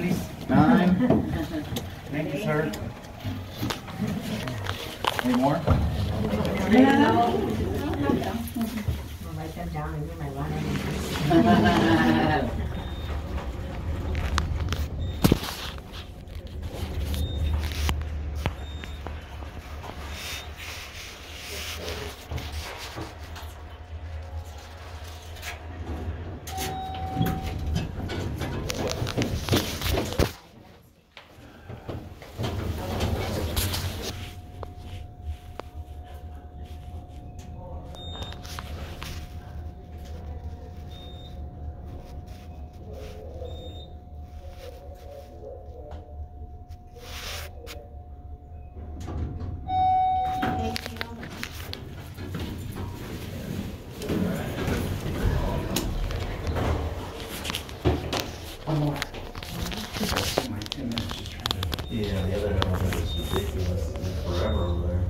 please. 9. Thank you, sir. Any more? I'll write them down and do my line. Yeah, the other element is ridiculous. It's forever over there.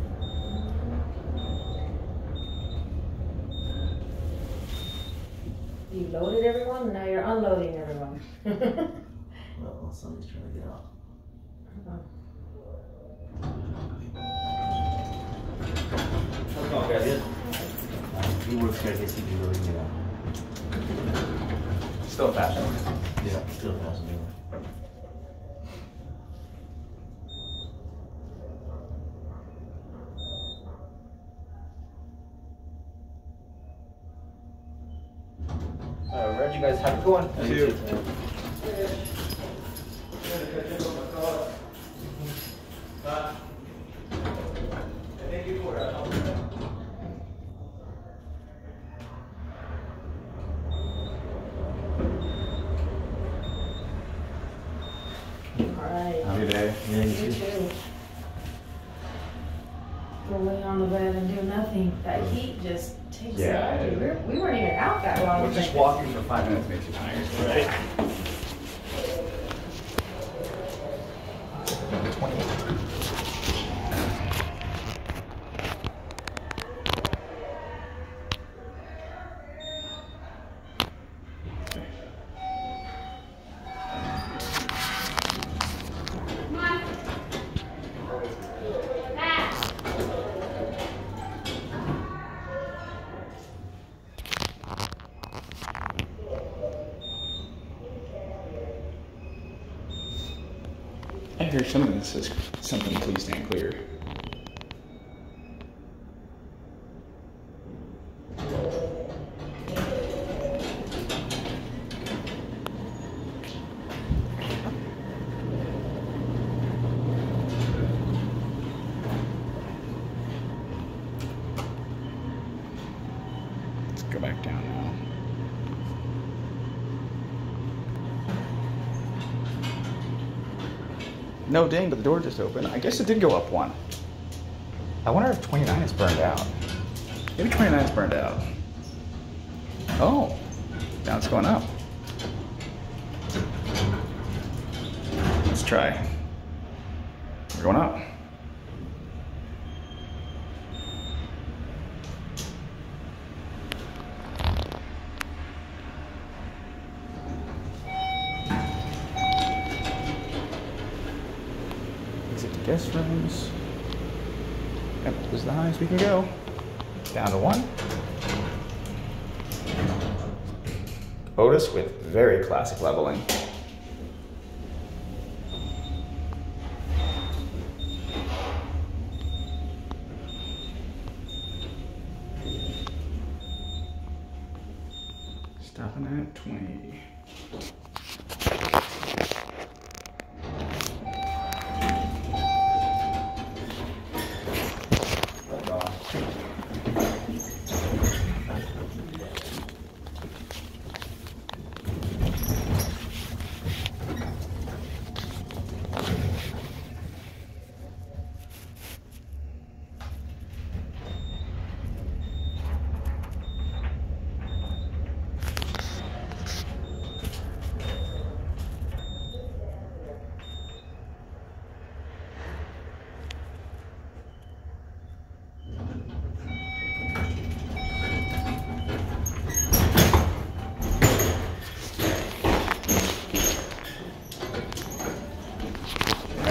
You loaded everyone, and now you're unloading everyone. Well, somebody's trying to get out. How's it going, guys? Good? He works here, I guess he can really get out. Still fashion. Yeah, still fast anyway. Reg, you guys have a good one. Thank you. Alright. Have a good day. Yeah, You too. We'll lay on the bed and do nothing. That heat just takes it out of you. We weren't even out that long. Well, just walking for 5 minutes makes you tired. Right. 28. I hear something that says something, please stand clear. Let's go back down now. No, dang, but the door just opened. I guess it did go up 1. I wonder if 29 is burned out. Maybe 29 is burned out. Oh, now it's going up. Let's try. We're going up. Guest rooms. Yep, this is the highest we can go. Down to 1. Otis with very classic leveling. Stopping at 20.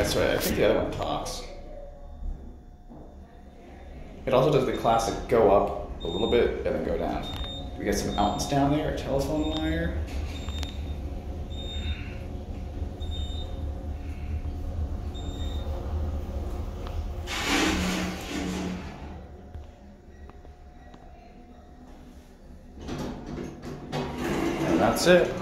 this way. I think the other one talks. It also does the classic go up a little bit and then go down. We got some outlets down there, a telephone wire. And that's it.